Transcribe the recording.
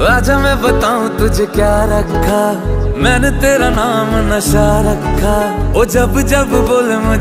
आजा मैं बताऊं तुझे क्या रखा, मैंने तेरा नाम नशा रखा। ओ जब जब बोले मुझे